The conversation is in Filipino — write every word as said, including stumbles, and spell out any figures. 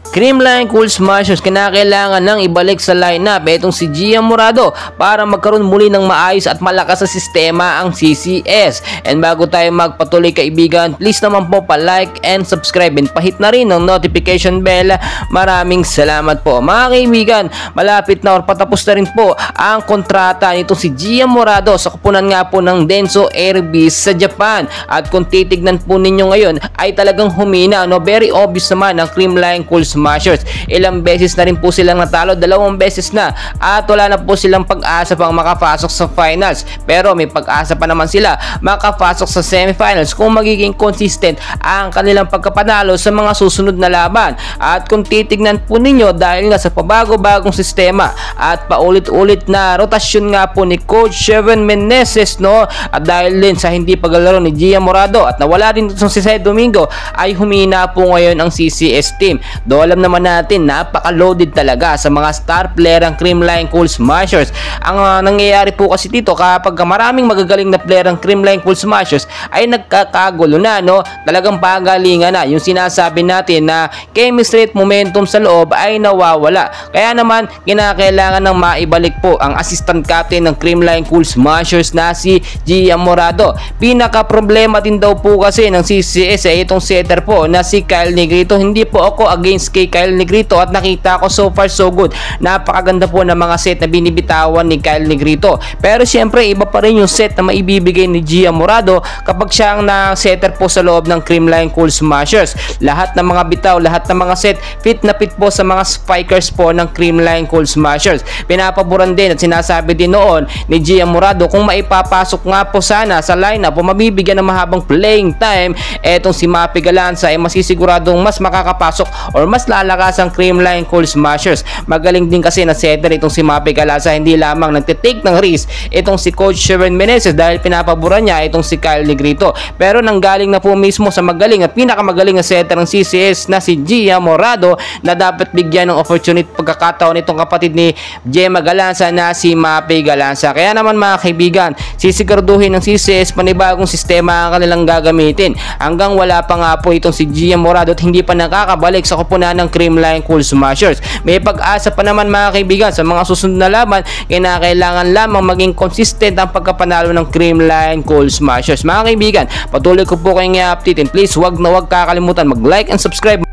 Creamline Cool Smashers, kinakailangan nang ibalik sa lineup itong si Gian Morado para magkaroon muli ng maayos at malakas sa sistema ang C C S. And bago tayo magpatuloy kaibigan, please naman po pa-like and subscribe and pahit na rin ng notification bell. Maraming salamat po mga kaibigan. Malapit na or patapos na rin po ang kontrata nito si Gian Morado sa kupunan nga po ng Denso Airbees sa Japan. At kung titignan po ninyo ngayon ay talagang humina, no? Very obvious naman ang Creamline Cool Smashers. Ilang beses na rin po silang natalo, dalawang beses na, at wala na po silang pag-asa pang makapasok sa finals. Pero may pag-asa pa naman sila makapasok sa semifinals kung magiging consistent ang kanilang pagkapanalo sa mga susunod na laban. At kung titignan po ninyo, dahil nga sa pabago-bagong sistema at paulit-ulit na rotasyon nga po ni Coach Sheven Meneses, no, at dahil din sa hindi paglalaro ni Gian Morado at nawala din itong si Cesar Domingo, ay humina po ngayon ang C C S team. Do alam naman natin, napaka-loaded talaga sa mga star player ang Creamline Cool Smashers. Ang uh, nangyayari po kasi dito, kapag maraming magagaling na player ang Creamline Cool Smashers, ay nagkakagulo na, no? Talagang pagalingan na. Yung sinasabi natin na chemistry at momentum sa loob ay nawawala. Kaya naman, kinakailangan ng maibalik po ang assistant captain ng Creamline Cool Smashers na si Gian Morado. Pinaka-problema din daw po kasi ng C C S ay itong setter po na si Kyle Negrito. Hindi po ako against kay Kyle Negrito at nakita ko so far so good. Napakaganda po ng mga set na binibitawan ni Kyle Negrito. Pero syempre iba pa rin yung set na maibibigay ni Gian Morado kapag siya ang na-setter po sa loob ng Creamline Cool Smashers. Lahat ng mga bitaw, lahat ng mga set fit na fit po sa mga spikers po ng Creamline Cool Smashers. Pinapaboran din at sinasabi din noon ni Gian Morado kung maipapasok nga po sana sa lineup o mabibigyan ng mahabang playing time etong si Mappy Galanza ay masisiguradong mas makakapasok or mas lalakas ang Creamline Cool Smashers. Magaling din kasi na setter itong si Mappy Galanza, hindi lamang nagtitake ng risk itong si Coach Sheven Meneses dahil pinapaboran niya itong si Kyle Negrito, pero nanggaling na po mismo sa magaling at pinakamagaling na setter ng C C S na si Gian Morado na dapat bigyan ng opportunity pagkakataon itong kapatid ni Gemma Galanza na si Mappy Galanza. Kaya naman mga kaibigan, sisiguraduhin ng C C S panibagong sistema ang kanilang gagamitin hanggang wala pa nga po itong si Gian Morado at hindi pa nakakabalik sa kupunan ng Creamline Cool Smashers. May pag-asa pa naman mga kaibigan sa mga susunod na laban, kinakailangan lamang maging consistent ang pagkapanalo ng Creamline Cool Smashers. Mga kaibigan, patuloy ko po kayong i-update and please wag na wag kakalimutan mag-like and subscribe.